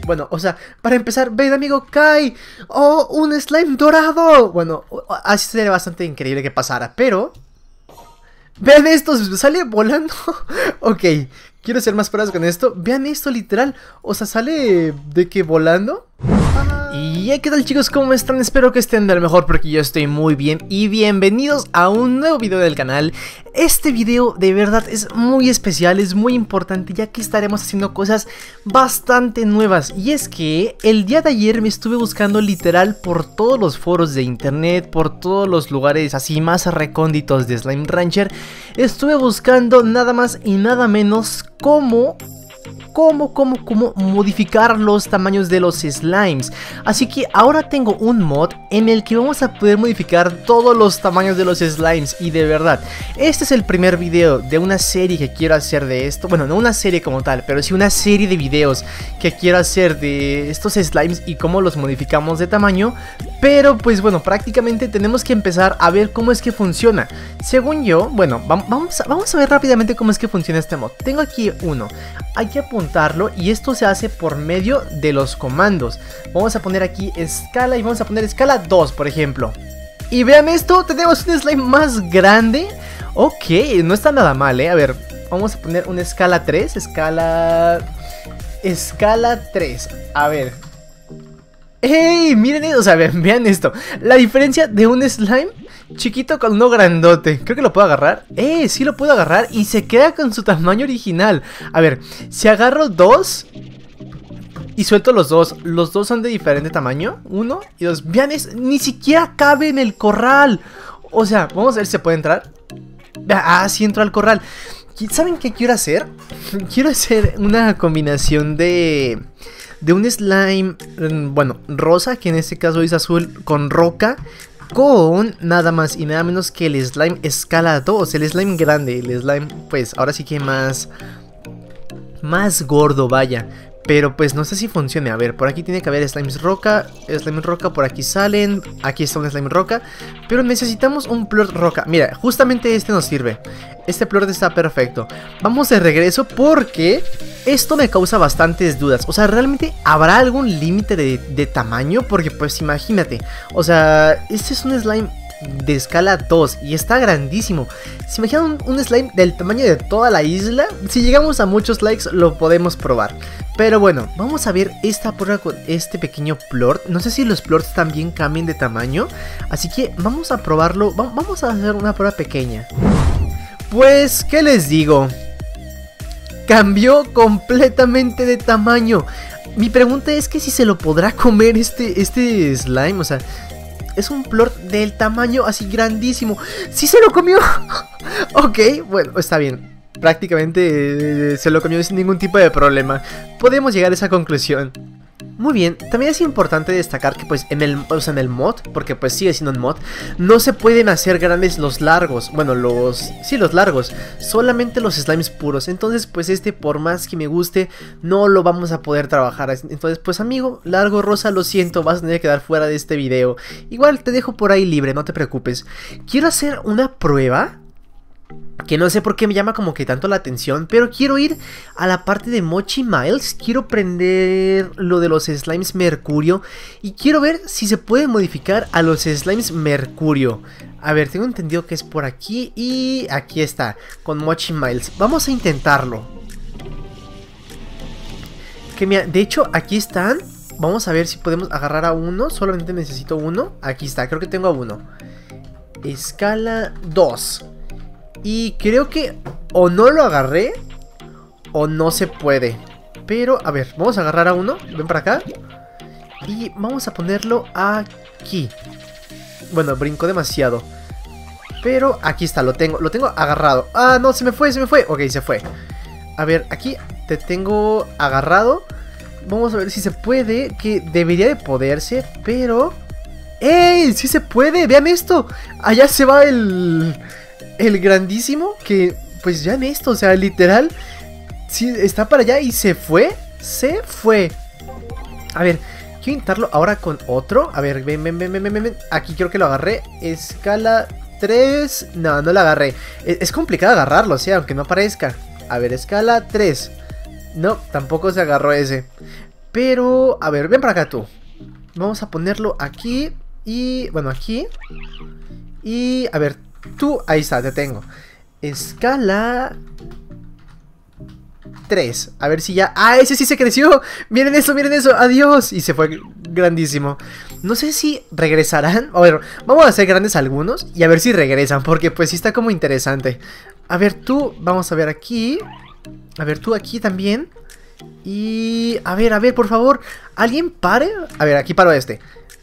Bueno, o sea, para empezar, ven amigo, cae. ¡Oh, un slime dorado! Bueno, así sería bastante increíble que pasara, pero... Vean esto, sale volando. Ok, quiero hacer más pruebas con esto. Vean esto, literal. O sea, sale de que volando. Y ¿qué tal chicos? ¿Cómo están? Espero que estén de lo mejor porque yo estoy muy bien. Y bienvenidos a un nuevo video del canal. Este video de verdad es muy especial, es muy importante, ya que estaremos haciendo cosas bastante nuevas. Y es que el día de ayer me estuve buscando literal por todos los foros de internet, por todos los lugares así más recónditos de Slime Rancher. Estuve buscando nada más y nada menos cómo modificar los tamaños de los slimes. Así que ahora tengo un mod en el que vamos a poder modificar todos los tamaños de los slimes. Y de verdad, este es el primer video de una serie que quiero hacer de esto. Bueno, no una serie como tal, pero sí una serie de videos que quiero hacer de estos slimes y cómo los modificamos de tamaño. Pero pues bueno, prácticamente tenemos que empezar a ver cómo es que funciona. Según yo, bueno, vamos a ver rápidamente cómo es que funciona este mod. Tengo aquí uno, hay que apuntarlo y esto se hace por medio de los comandos. Vamos a poner aquí escala y vamos a poner escala 2, por ejemplo. Y vean esto, tenemos un slime más grande. Ok, no está nada mal, A ver, vamos a poner una escala 3, escala 3, a ver. ¡Ey! Miren eso, o sea, vean esto. La diferencia de un slime chiquito con uno grandote. Creo que lo puedo agarrar. Sí lo puedo agarrar y se queda con su tamaño original. A ver, si agarro dos y suelto los dos son de diferente tamaño. 1 y 2. Vean, ni siquiera cabe en el corral. O sea, vamos a ver si se puede entrar. Ah, sí entró al corral. ¿Saben qué quiero hacer? Quiero hacer una combinación de un slime, bueno, rosa, que en este caso es azul, con roca, con nada más y nada menos que el slime escala 2, el slime grande, el slime, pues, ahora sí que más gordo, vaya. Pero pues no sé si funcione. A ver, por aquí tiene que haber slimes roca, por aquí salen. Aquí está un slime roca, pero necesitamos un plort roca. Mira, justamente este nos sirve. Este plort está perfecto. Vamos de regreso porque esto me causa bastantes dudas. O sea, ¿realmente habrá algún límite de tamaño? Porque pues imagínate, o sea, este es un slime de escala 2 y está grandísimo. ¿Se imaginan un slime del tamaño de toda la isla? Si llegamos a muchos likes lo podemos probar. Pero bueno, vamos a ver esta prueba con este pequeño plort. No sé si los plorts también cambian de tamaño, así que vamos a probarlo. Vamos a hacer una prueba pequeña. Pues, ¿qué les digo? Cambió completamente de tamaño. Mi pregunta es que si se lo podrá comer este slime, o sea, es un plort del tamaño así grandísimo. ¡Sí se lo comió! Ok, bueno, está bien. Prácticamente se lo comió sin ningún tipo de problema. Podemos llegar a esa conclusión. Muy bien, también es importante destacar que pues en el mod, porque pues sigue siendo un mod, no se pueden hacer grandes los largos. Bueno, los largos, solamente los slimes puros. Entonces pues por más que me guste, no lo vamos a poder trabajar. Entonces pues amigo, largo rosa, lo siento, vas a tener que quedar fuera de este video. Igual te dejo por ahí libre, no te preocupes. Quiero hacer una prueba que no sé por qué me llama como que tanto la atención, pero quiero ir a la parte de Mochi Miles. Quiero prender lo de los slimes mercurio y quiero ver si se puede modificar a los slimes mercurio. A ver, tengo entendido que es por aquí y aquí está, con Mochi Miles. Vamos a intentarlo. Que mira, de hecho aquí están. Vamos a ver si podemos agarrar a uno. Solamente necesito uno. Aquí está, creo que tengo a uno. Escala 2. Y creo que o no lo agarré o no se puede. Pero, a ver, vamos a agarrar a uno. Ven para acá. Y vamos a ponerlo aquí. Bueno, brincó demasiado. Pero aquí está, lo tengo agarrado. Ah, no, se me fue. Ok, se fue. A ver, aquí te tengo agarrado. Vamos a ver si se puede. Que debería de poderse, pero... ¡Ey! ¡Sí se puede! ¡Vean esto! Allá se va el grandísimo, que pues ya en esto, o sea, literal, sí, está para allá y se fue. A ver, quiero intentarlo ahora con otro. A ver, ven. Aquí creo que lo agarré. Escala 3. No lo agarré. Es complicado agarrarlo, o sea, aunque no parezca. A ver, escala 3. No, tampoco se agarró ese. Pero, a ver, ven para acá tú. Vamos a ponerlo aquí. Y, bueno, aquí. Y, a ver, tú, ahí está, te tengo. Escala 3. A ver si ya... ¡Ah, ese sí se creció! ¡Miren eso, miren eso! ¡Adiós! Y se fue grandísimo. No sé si regresarán. A ver, vamos a hacer grandes algunos y a ver si regresan, porque pues sí está como interesante. A ver, tú, vamos a ver aquí. A ver, tú aquí también. Y... a ver, por favor. ¿Alguien pare? A ver, aquí paro este.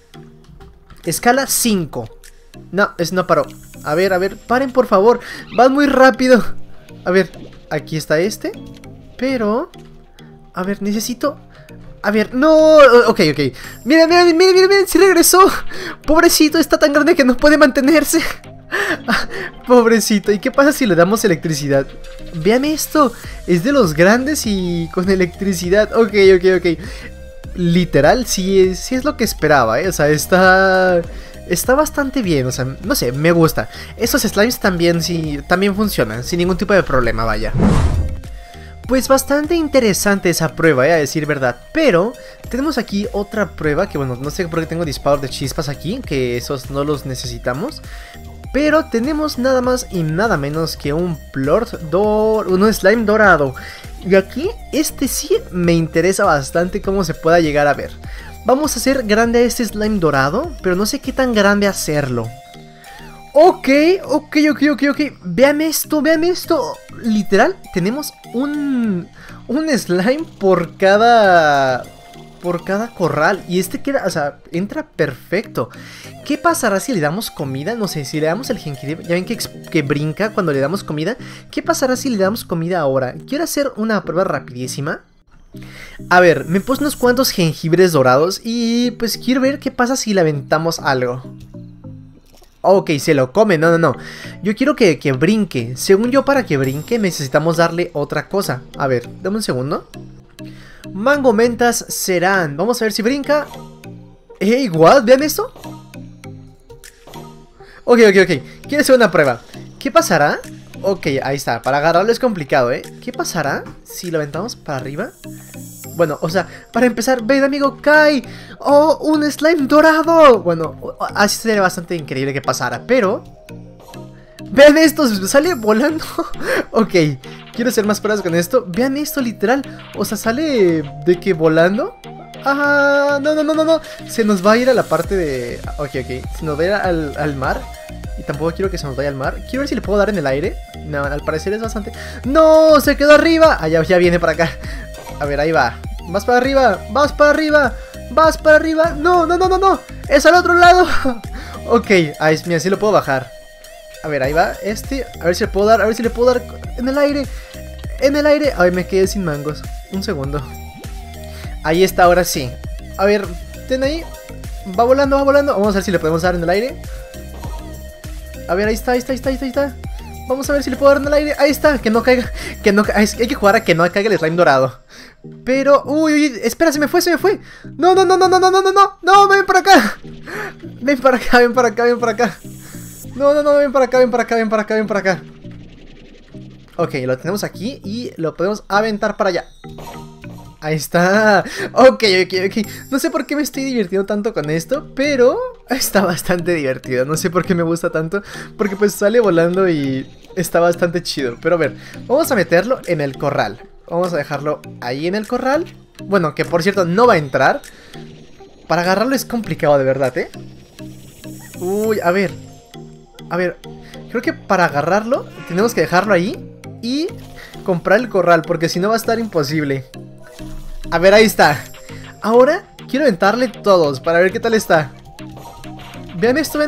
Escala 5. No, ese no paró. A ver, paren por favor. Van muy rápido. A ver, aquí está este. Pero... a ver, necesito... a ver, no... ok. Miren, sí regresó. Pobrecito, está tan grande que no puede mantenerse. Pobrecito, ¿y qué pasa si le damos electricidad? Vean esto, es de los grandes y con electricidad. Ok. Literal, sí es lo que esperaba, ¿eh? O sea, está bastante bien, o sea, no sé, me gusta. Esos slimes también, sí, también funcionan, sin ningún tipo de problema, vaya. Pues bastante interesante esa prueba, a decir verdad. Pero tenemos aquí otra prueba que, bueno, no sé por qué tengo disparos de chispas aquí, que esos no los necesitamos. Pero tenemos nada más y nada menos que un un slime dorado. Y aquí este sí me interesa bastante cómo se pueda llegar a ver. Vamos a hacer grande este slime dorado, pero no sé qué tan grande hacerlo. Ok. Vean esto. Literal, tenemos un slime por cada corral. Y este queda, o sea, entra perfecto. ¿Qué pasará si le damos comida? No sé, si le damos el jengibre. Ya ven que brinca cuando le damos comida. ¿Qué pasará si le damos comida ahora? Quiero hacer una prueba rapidísima. A ver, me puse unos cuantos jengibres dorados. Y pues quiero ver qué pasa si le aventamos algo. Ok, se lo come, no. Yo quiero que brinque. Según yo, para que brinque necesitamos darle otra cosa. A ver, dame un segundo. Mango mentas serán. Vamos a ver si brinca. Igual, vean esto. Ok. Quiero hacer una prueba. ¿Qué pasará? Ok, ahí está. Para agarrarlo es complicado, ¿eh? ¿Qué pasará si lo aventamos para arriba? Bueno, o sea, para empezar, ven amigo, cae. ¡Oh, un slime dorado! Bueno, así sería bastante increíble que pasara, pero... vean esto, sale volando. Ok, quiero hacer más pruebas con esto. Vean esto, literal. O sea, sale de que volando. Ah, no. Se nos va a ir a la parte de... Ok. Se nos va a ir al mar. Y tampoco quiero que se nos vaya al mar. Quiero ver si le puedo dar en el aire. No, al parecer es bastante... ¡No! Se quedó arriba. Ah, ya viene para acá. A ver, ahí va. Vas para arriba. No. Es al otro lado. Ok, ahí, mira, sí lo puedo bajar. A ver, ahí va. A ver si le puedo dar. En el aire. Ay, me quedé sin mangos. Un segundo. Ahí está, ahora sí. A ver, ten ahí. Va volando. Vamos a ver si le podemos dar en el aire. A ver, ahí está. Vamos a ver si le puedo dar en el aire. Ahí está, que no caiga. Hay que jugar a que no caiga el slime dorado. Pero, uy, espera, se me fue. No, ven para acá. Ven para acá. No, ven para acá. Ok, lo tenemos aquí y lo podemos aventar para allá. Ahí está. Ok. No sé por qué me estoy divirtiendo tanto con esto, pero está bastante divertido. No sé por qué me gusta tanto, porque pues sale volando y está bastante chido. Pero a ver, vamos a meterlo en el corral. Vamos a dejarlo ahí en el corral. Bueno, que por cierto no va a entrar. Para agarrarlo es complicado de verdad, ¿eh? Uy, a ver. Creo que para agarrarlo tenemos que dejarlo ahí y comprar el corral, porque si no va a estar imposible. A ver, ahí está. Ahora quiero aventarle todos para ver qué tal está. Vean esto.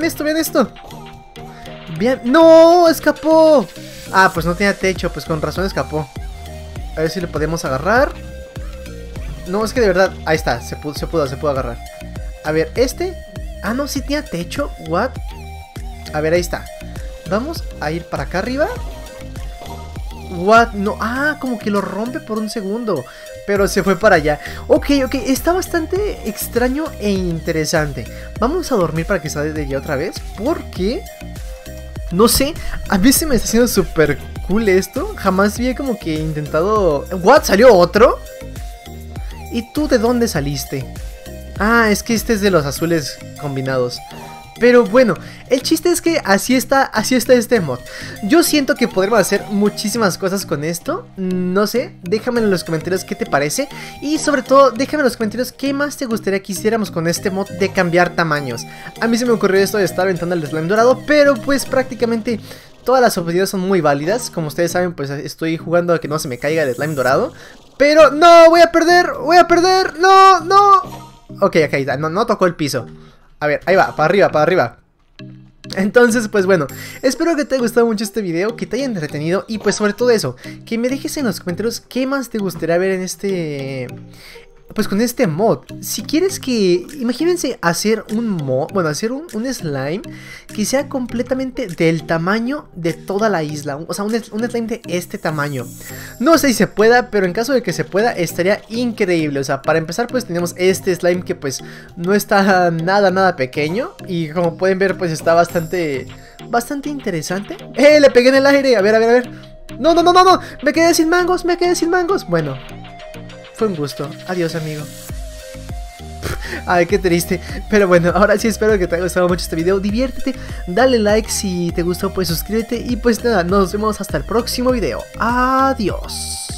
Vean. ¡No! ¡Escapó! Ah, pues no tenía techo, pues con razón escapó. A ver si le podemos agarrar. No, es que de verdad... Ahí está, se pudo agarrar. A ver, Ah, no, sí tenía techo. ¿What? A ver, ahí está. Vamos a ir para acá arriba. ¿What? No, como que lo rompe por un segundo. Pero se fue para allá. Ok, está bastante extraño e interesante. Vamos a dormir para que salga de allá otra vez. Porque... no sé, a mí se me está haciendo súper cool esto. Jamás había como que intentado... ¿What? ¿Salió otro? ¿Y tú de dónde saliste? Ah, es que este es de los azules combinados. Pero bueno, el chiste es que así está este mod. Yo siento que podremos hacer muchísimas cosas con esto. No sé, déjame en los comentarios qué te parece. Y sobre todo, déjame en los comentarios qué más te gustaría que hiciéramos con este mod de cambiar tamaños. A mí se me ocurrió esto de estar aventando el slime dorado, pero pues prácticamente todas las opciones son muy válidas. Como ustedes saben, pues estoy jugando a que no se me caiga el slime dorado. Pero no, voy a perder, no, no. Ok, acá está, no tocó el piso. A ver, ahí va, para arriba. Entonces, pues bueno, espero que te haya gustado mucho este video, que te haya entretenido y pues sobre todo eso, que me dejes en los comentarios qué más te gustaría ver en este... Pues con este mod. Si quieres que... Imagínense hacer un mod... Bueno, hacer un slime que sea completamente del tamaño de toda la isla. O sea, un slime de este tamaño. No sé si se pueda, pero en caso de que se pueda, estaría increíble. O sea, para empezar, pues tenemos este slime que pues no está nada pequeño. Y como pueden ver, pues está bastante interesante. Le pegué en el aire. A ver. No. Me quedé sin mangos. Bueno. Fue un gusto. Adiós, amigo. Ay, qué triste. Pero bueno, ahora sí espero que te haya gustado mucho este video. Diviértete, dale like si te gustó, pues suscríbete. Y pues nada, nos vemos hasta el próximo video. Adiós.